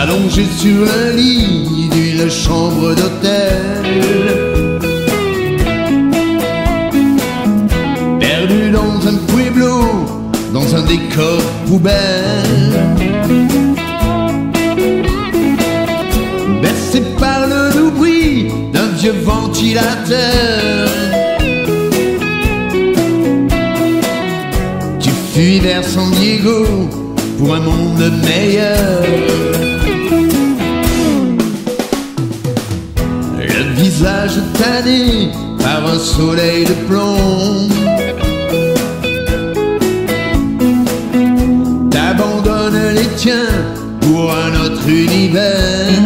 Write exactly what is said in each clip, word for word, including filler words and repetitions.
allongé sur un lit d'une chambre d'hôtel, perdu dans un pueblo, dans un décor poubelle, bercé par le doux bruit d'un vieux ventilateur. Tu fuis vers San Diego pour un monde meilleur. Le visage tanné par un soleil de plomb, t'abandonnes les tiens pour un autre univers,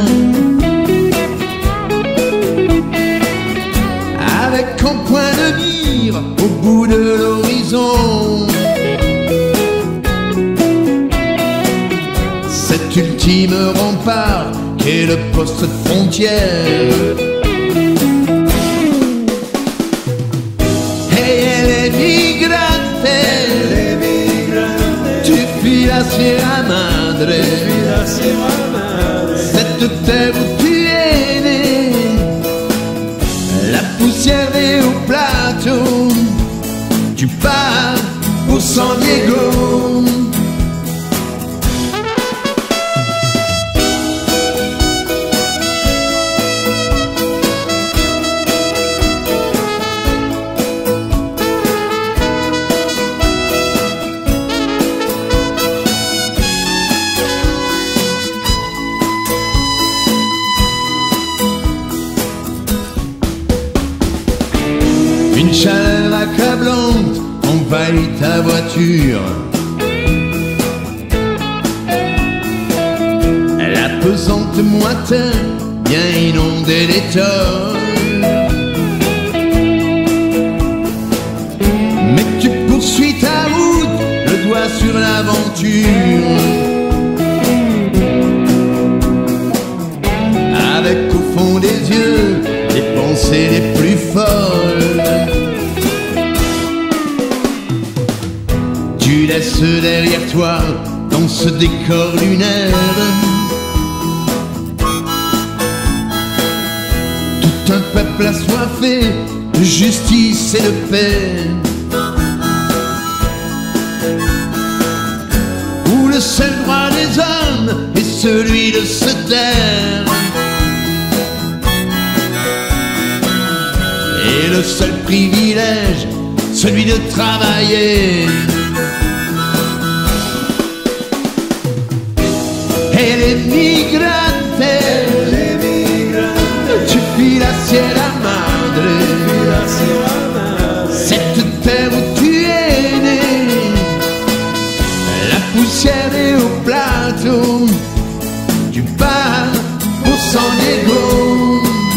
avec en point de mire au bout de l'horizon cet ultime rempart qu'est le poste frontière. Et elle est migrante, tu fuis la Sierra Madre, cette terre où tu es né, la poussière est au plateau, tu pars pour San Diego. Une chaleur accablante envahit ta voiture, la pesante moiteur vient inonder les torts. Mais tu poursuis ta route, le doigt sur l'aventure, avec au fond des yeux les pensées les plus folles. Tu laisses derrière toi, dans ce décor lunaire, tout un peuple assoiffé de justice et de paix, où le seul droit des hommes est celui de se taire, et le seul privilège, celui de travailler. Elle est migrante, tu fuis la Sierra Madre, cette terre où tu es né, la poussière est au plateau, tu pars pour San Diego.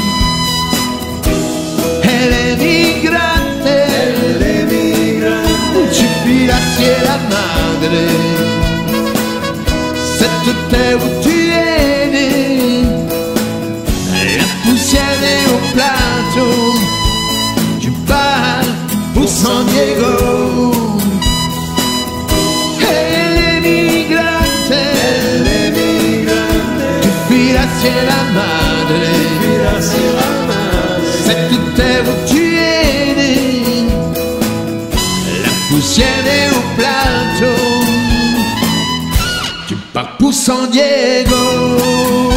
Elle est migrante, tu fuis la Sierra Madre, cette terre où tu es né, la poussière est au plateau, tu pars pour San Diego. Elle est migrante, tu fuis la Sierra Madre, cette terre où tu es né, la poussière est au plateau, tu pars pour San Diego.